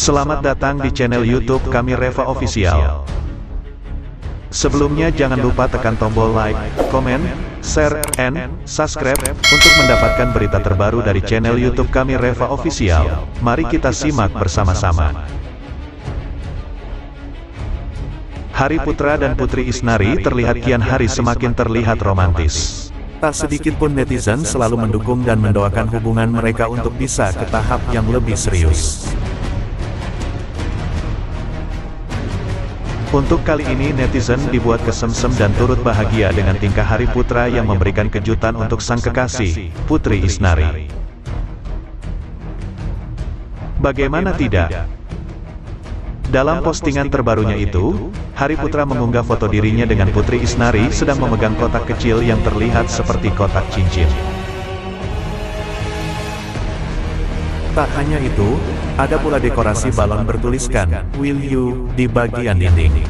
Selamat datang di channel YouTube kami Reva Official. Sebelumnya jangan lupa tekan tombol like, comment, share, and subscribe untuk mendapatkan berita terbaru dari channel YouTube kami Reva Official. Mari kita simak bersama-sama. Hari Putra dan Putri Isnari terlihat kian hari semakin terlihat romantis. Tak sedikit pun netizen selalu mendukung dan mendoakan hubungan mereka untuk bisa ke tahap yang lebih serius. Untuk kali ini netizen dibuat kesemsem dan turut bahagia dengan tingkah Hari Putra yang memberikan kejutan untuk sang kekasih, Putri Isnari. Bagaimana tidak? Dalam postingan terbarunya itu, Hari Putra mengunggah foto dirinya dengan Putri Isnari sedang memegang kotak kecil yang terlihat seperti kotak cincin. Tak hanya itu, ada pula dekorasi balon bertuliskan, "Will you" di bagian dinding.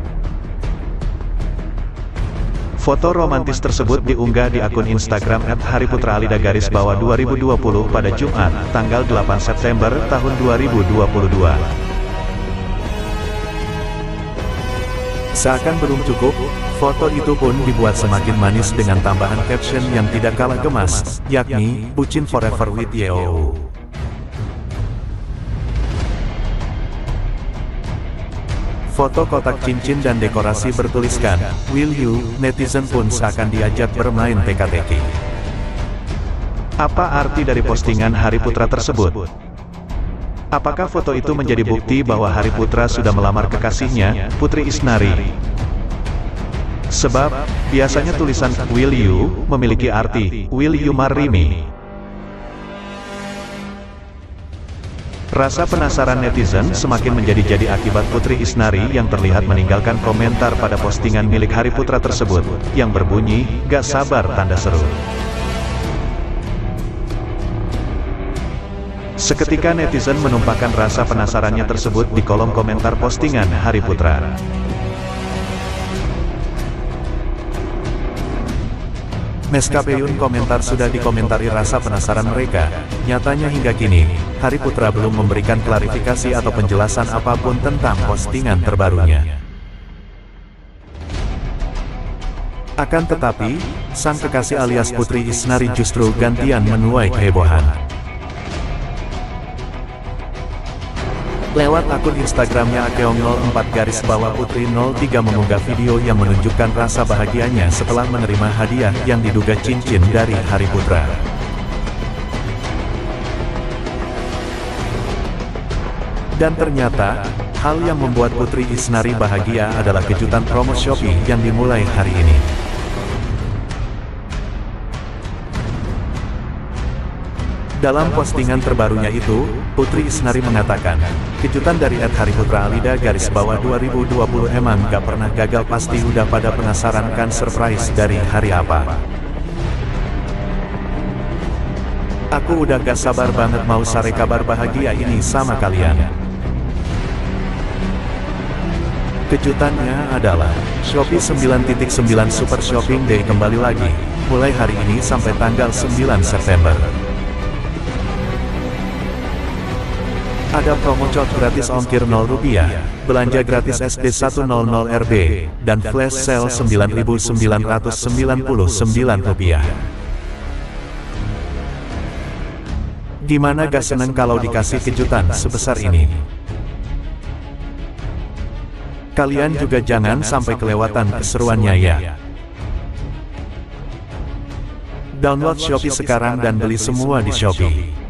Foto romantis tersebut diunggah di akun Instagram @hariputraalida_2020 pada Jumat, tanggal 8 September tahun 2022. Seakan belum cukup, foto itu pun dibuat semakin manis dengan tambahan caption yang tidak kalah gemas, yakni, "Bucin forever with you." Foto kotak cincin dan dekorasi bertuliskan, "Will you", netizen pun seakan diajak bermain teka-teki. Apa arti dari postingan Hari Putra tersebut? Apakah foto itu menjadi bukti bahwa Hari Putra sudah melamar kekasihnya, Putri Isnari? Sebab, biasanya tulisan "Will you" memiliki arti, "Will you marry me?" Rasa penasaran netizen semakin menjadi-jadi akibat Putri Isnari yang terlihat meninggalkan komentar pada postingan milik Hari Putra tersebut, yang berbunyi, "Gak sabar tanda seru." Seketika netizen menumpahkan rasa penasarannya tersebut di kolom komentar postingan Hari Putra. Meskapun komentar sudah dikomentari rasa penasaran mereka, nyatanya hingga kini, Hari Putra belum memberikan klarifikasi atau penjelasan apapun tentang postingan terbarunya. Akan tetapi, sang kekasih alias Putri Isnari justru gantian menuai kehebohan. Lewat akun Instagramnya @keong04_putri03 mengunggah video yang menunjukkan rasa bahagianya setelah menerima hadiah yang diduga cincin dari Hari Putra. Dan ternyata, hal yang membuat Putri Isnari bahagia adalah kejutan promo Shopee yang dimulai hari ini. Dalam postingan terbarunya itu, Putri Isnari mengatakan, "Kejutan dari @hariputraalida_2020 emang gak pernah gagal, pasti udah pada penasaran kan surprise dari hari apa. Aku udah gak sabar banget mau share kabar bahagia ini sama kalian." Kejutannya adalah, Shopee 9.9 Super Shopping Day kembali lagi, mulai hari ini sampai tanggal 9 September. Ada promo cod gratis ongkir Rp0, belanja gratis SD 100 Rb, dan flash sale Rp9.999. Gimana gak seneng kalau dikasih kejutan sebesar ini? Kalian juga jangan sampai kelewatan keseruannya ya. Download Shopee sekarang dan beli semua di Shopee.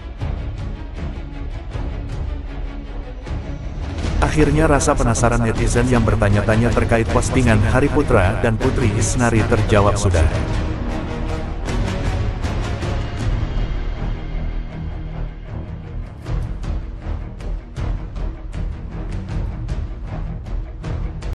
Akhirnya rasa penasaran netizen yang bertanya-tanya terkait postingan Hari Putra dan Putri Isnari terjawab sudah.